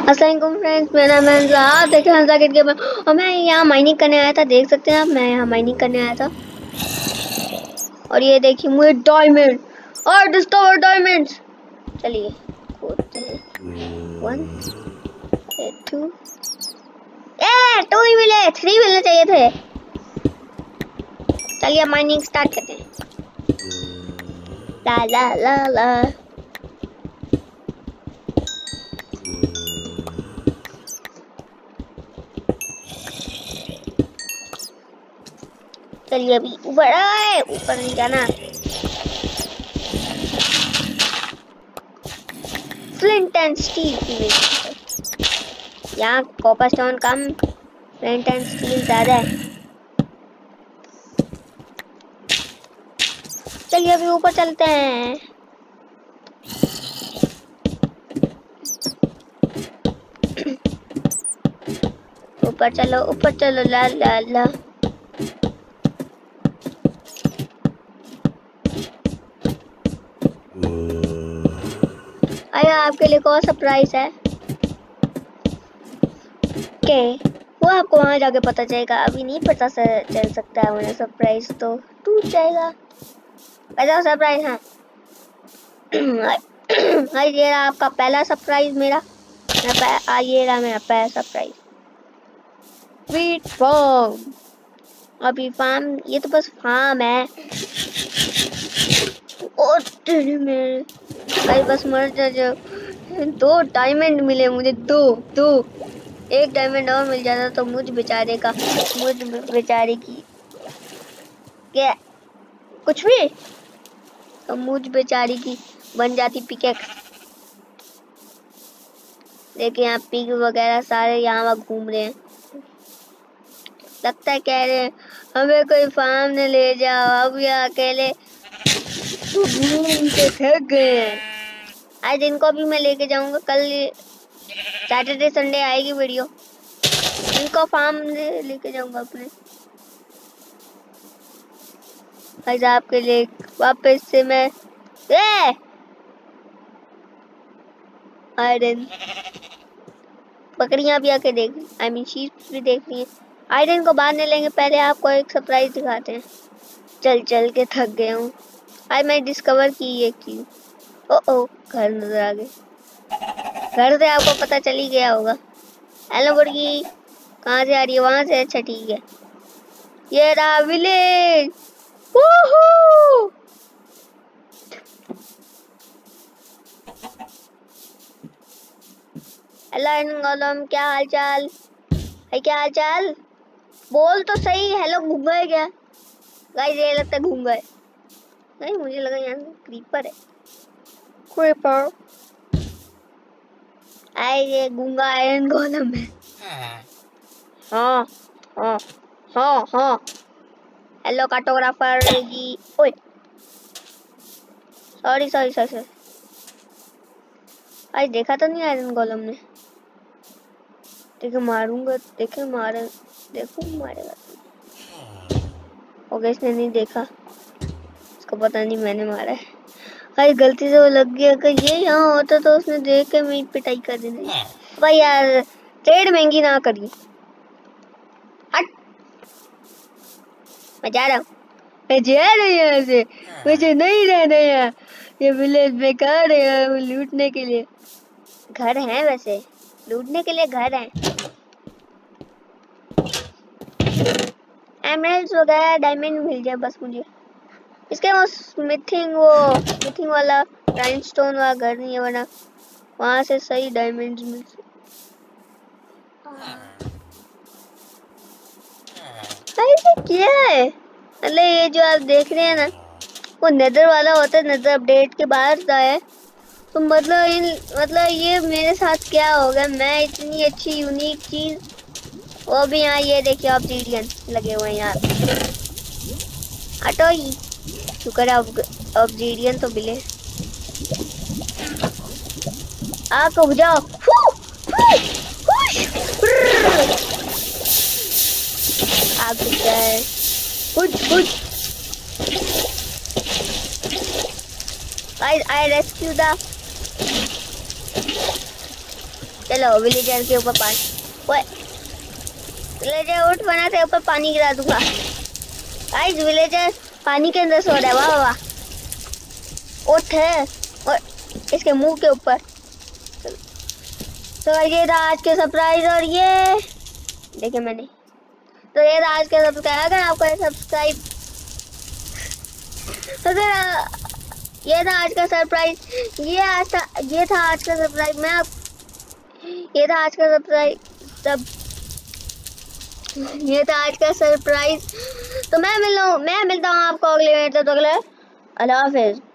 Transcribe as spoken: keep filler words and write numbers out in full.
अस्सलाम वालेकुम फ्रेंड्स, मेरा नाम है हंसा। आप देख रहे हैं हंसा किड गेमर और मैं यहाँ माइनिंग करने आया था। देख सकते हैं आप, मैं यहाँ माइनिंग करने आया था और ये देखिए मुझे डायमंड और डिस्कवर डायमंड्स। चलिए खोदते हैं। वन टू ए टू ही मिले, थ्री मिलने चाहिए थे। चलिए माइनिंग स्टार्ट करते हैं। ला ला ला ला चलिए अभी ऊपर आए, ऊपर नहीं जाना। फ्लिंट एंड स्टील की मिलती है यहाँ, कॉपर स्टोन कम, फ्लिंट एंड स्टील ज्यादा है। चलिए अभी ऊपर चलते हैं। ऊपर चलो ऊपर चलो, ला ला ला। आया आपके लिए कौन सरप्राइज है के वो आपको वहां जाके पता चलेगा। अभी नहीं पता चल सकता है मुझे, सरप्राइज तो टूट जाएगा। पहला सरप्राइज है हाय, ये रहा आपका पहला सरप्राइज। मेरा आ ये रहा मेरा पहला सरप्राइज, स्वीट फार्म। अभी फार्म, ये तो बस फार्म है। ओ मेरे भाई बस मर जा जा। दो डायमंड मिले मुझे, दो दो एक डायमंड और मिल जाता तो मुझ बेचारे का, मुझ बेचारे की क्या कुछ भी, तो मुझ बेचारी की बन जाती पिकेक्स। देखिए यहाँ पिग वगैरह सारे यहाँ घूम रहे हैं। लगता है कह रहे हैं हमें कोई फार्म ने ले जाओ, अब यहाँ अकेले घूम के थक गए हैं। आज इनको भी मैं लेके जाऊंगा। कल सैटरडे संडे आएगी वीडियो, इनको फार्म लेके जाऊंगा अपने भाई साहब के लिए। वापस से मैं ए आयरन बकरियां भी आके देख, आई मीन शीप भी देख रही है। आयरन को बाद में लेंगे, पहले आपको एक सरप्राइज दिखाते हैं। चल चल के थक गया हूँ। आज मैं डिस्कवर की ये चीज। ओ ओ घर नजर आ गए, घर से आपको पता चल ही गया होगा। हेलो मुर्गी कहाँ से आ रही है? वहां से, अच्छा ठीक है। ये रहा विलेज। वूहू! हेलो गोलम, क्या हाल चाल है? क्या हाल चाल बोल तो सही। हेलो घूम गए क्या गाइस? ये लगता है घूम गए। नहीं मुझे लगा यहाँ क्रीपर है। क्रीपर आए, ये गूंगा आयरन गोलम है। हाँ हाँ हाँ हाँ। Hello cartographer ji. ओए सॉरी सॉरी सॉरी, आज देखा तो नहीं आयरन गोलम ने। देखो मारूंगा, देखो मारे, देखो मारेगा। ओके इसने नहीं देखा, इसको पता नहीं मैंने मारा है। भाई गलती से वो लग गया। अगर ये यहाँ होता तो उसने देख के मेरी पिटाई कर देनी। भाई यार ट्रेड महंगी ना करिए। हट, मैं जा रहा हूँ, मैं जा रहा हूँ यहाँ से, मुझे नहीं रहना यहाँ। ये विलेज बेकार है लूटने के लिए। घर हैं वैसे, लूटने के लिए घर हैं। एमराल्ड्स वगैरह डायमंड मिल जाए बस मुझे। इसके वो स्मिथिंग वो स्मिथिंग वाला राइनस्टोन वाला घर नहीं है, वरना वहां से सही डायमंड्स मिल सकते। क्या है मतलब ये जो आप देख रहे हैं ना, वो नेदर वाला होता है। नेदर अपडेट के बाद आया है तो मतलब इन मतलब ये मेरे साथ क्या होगा। मैं इतनी अच्छी यूनिक चीज, वो भी यहाँ ये देखिए ऑब्सीडियन लगे हुए हैं यहाँ। हटो ही, शुक्र है ऑब्सीडियन तो मिले। आग को बुझाओ। आग बुझ जाए, बुझ बुझ। I I rescue the चलो विलेजर के ऊपर पानी, ओए विलेजर उठ वरना तेरे ऊपर पानी गिरा दूंगा। गाइस विलेजर पानी के अंदर सो रहा है, वाह वाह। उठ है और इसके मुंह के ऊपर। तो ये था आज के सरप्राइज और ये देखिए मैंने, तो ये था आज के सब्सक्राइब। अगर आपको सब्सक्राइब अगर ये था आज का सरप्राइज, ये आज था ये था आज का सरप्राइज। मैं आप ये था आज का सरप्राइज सब ये था आज का सरप्राइज। तो मैं मिल रहा हूँ मैं मिलता हूँ आपको अगले वीडियो, तो अगले अल्लाह हाफिज।